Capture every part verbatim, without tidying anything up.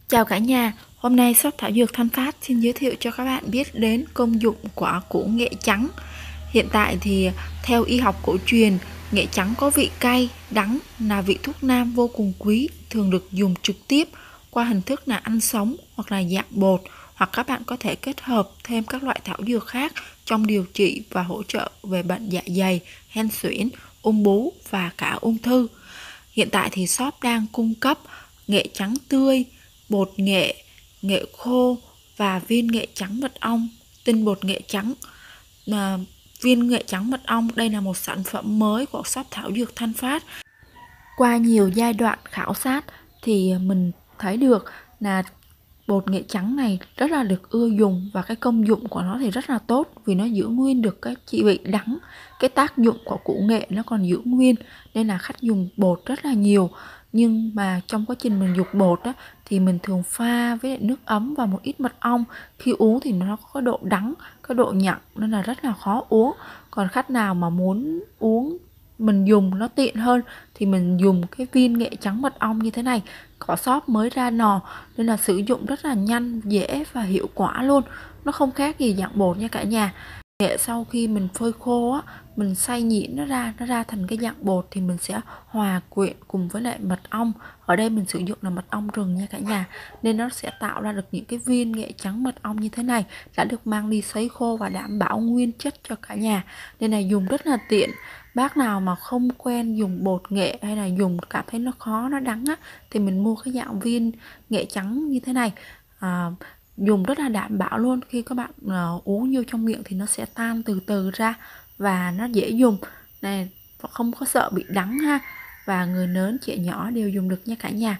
Chào cả nhà, hôm nay shop Thảo Dược Thanh Phát xin giới thiệu cho các bạn biết đến công dụng của củ nghệ trắng. Hiện tại thì theo y học cổ truyền, nghệ trắng có vị cay, đắng, là vị thuốc nam vô cùng quý, thường được dùng trực tiếp qua hình thức là ăn sống hoặc là dạng bột, hoặc các bạn có thể kết hợp thêm các loại thảo dược khác trong điều trị và hỗ trợ về bệnh dạ dày, hen suyễn, ung bướu và cả ung thư. Hiện tại thì shop đang cung cấp nghệ trắng tươi, bột nghệ, nghệ khô và viên nghệ trắng mật ong, tinh bột nghệ trắng. Mà viên nghệ trắng mật ong đây là một sản phẩm mới của shop Thảo Dược Thanh Phát. Qua nhiều giai đoạn khảo sát thì mình thấy được là bột nghệ trắng này rất là được ưa dùng, và cái công dụng của nó thì rất là tốt vì nó giữ nguyên được cái trị vị đắng. Cái tác dụng của củ nghệ nó còn giữ nguyên nên là khách dùng bột rất là nhiều. Nhưng mà trong quá trình mình dục bột á, thì mình thường pha với lại nước ấm và một ít mật ong. Khi uống thì nó có độ đắng, có độ nhặng nên là rất là khó uống. Còn khách nào mà muốn uống mình dùng nó tiện hơn thì mình dùng cái viên nghệ trắng mật ong như thế này, có shop mới ra nò nên là sử dụng rất là nhanh, dễ và hiệu quả luôn. Nó không khác gì dạng bột nha cả nhà. Nghệ sau khi mình phơi khô á, mình xay nhuyễn nó ra, nó ra thành cái dạng bột thì mình sẽ hòa quyện cùng với lại mật ong. Ở đây mình sử dụng là mật ong rừng nha cả nhà, nên nó sẽ tạo ra được những cái viên nghệ trắng mật ong như thế này, đã được mang đi sấy khô và đảm bảo nguyên chất cho cả nhà, nên là dùng rất là tiện. Bác nào mà không quen dùng bột nghệ hay là dùng cảm thấy nó khó, nó đắng á, thì mình mua cái dạng viên nghệ trắng như thế này, à, dùng rất là đảm bảo luôn. Khi các bạn uh, uống vô trong miệng thì nó sẽ tan từ từ ra và nó dễ dùng này, không có sợ bị đắng ha, và người lớn trẻ nhỏ đều dùng được nha cả nhà.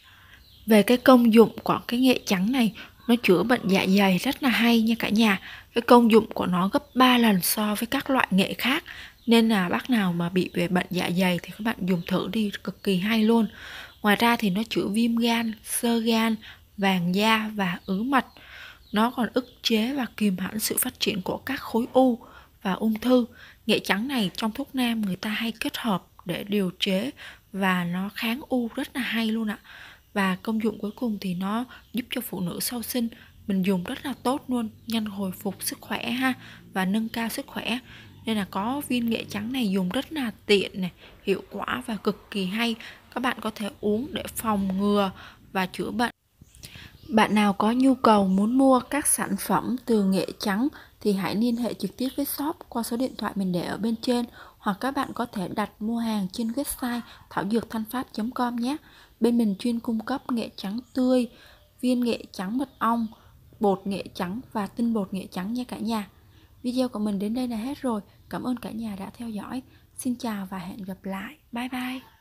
Về cái công dụng của cái nghệ trắng này, nó chữa bệnh dạ dày rất là hay nha cả nhà. Cái công dụng của nó gấp ba lần so với các loại nghệ khác, nên là bác nào mà bị về bệnh dạ dày thì các bạn dùng thử đi, cực kỳ hay luôn. Ngoài ra thì nó chữa viêm gan, xơ gan, vàng da và ứ mật. Nó còn ức chế và kiềm hãm sự phát triển của các khối u và ung thư. Nghệ trắng này trong thuốc nam người ta hay kết hợp để điều chế, và nó kháng u rất là hay luôn ạ. Và công dụng cuối cùng thì nó giúp cho phụ nữ sau sinh, mình dùng rất là tốt luôn, nhanh hồi phục sức khỏe ha, và nâng cao sức khỏe. Nên là có viên nghệ trắng này dùng rất là tiện này, hiệu quả và cực kỳ hay. Các bạn có thể uống để phòng ngừa và chữa bệnh. Bạn nào có nhu cầu muốn mua các sản phẩm từ nghệ trắng thì hãy liên hệ trực tiếp với shop qua số điện thoại mình để ở bên trên, hoặc các bạn có thể đặt mua hàng trên website thảo dược thanh phát chấm com nhé. Bên mình chuyên cung cấp nghệ trắng tươi, viên nghệ trắng mật ong, bột nghệ trắng và tinh bột nghệ trắng nha cả nhà. Video của mình đến đây là hết rồi. Cảm ơn cả nhà đã theo dõi. Xin chào và hẹn gặp lại. Bye bye.